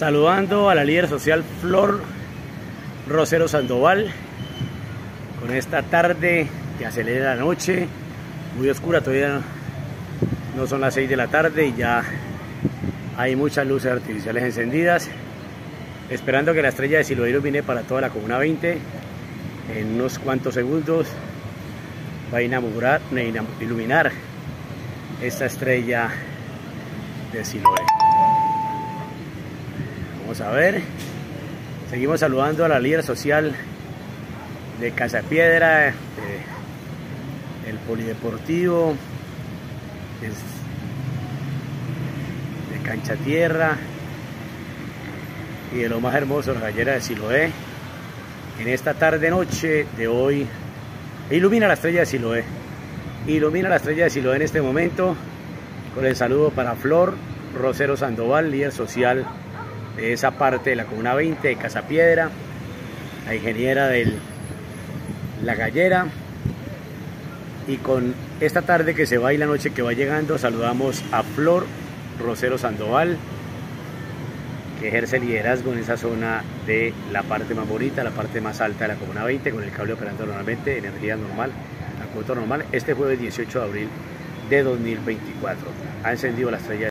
Saludando a la líder social Flor Rosero Sandoval con esta tarde que acelera la noche, muy oscura, todavía no son las 6 de la tarde y ya hay muchas luces artificiales encendidas, esperando que la estrella de Siloé ilumine para toda la Comuna 20. En unos cuantos segundos va a iluminar esta estrella de Siloé. Vamos a ver, seguimos saludando a la líder social de Casapiedra, el polideportivo, de Cancha Tierra y de lo más hermoso, la gallera de Siloé. En esta tarde noche de hoy ilumina la estrella de Siloé, ilumina la estrella de Siloé en este momento, con el saludo para Flor Rosero Sandoval, líder social de esa parte de la Comuna 20 de Casapiedra, la ingeniera de la gallera. Y con esta tarde que se va y la noche que va llegando, saludamos a Flor Rosero Sandoval, que ejerce liderazgo en esa zona de la parte más bonita, la parte más alta de la Comuna 20, con el cable operando normalmente, energía normal, a cuota normal. Este jueves 18 de abril de 2024 ha encendido la estrella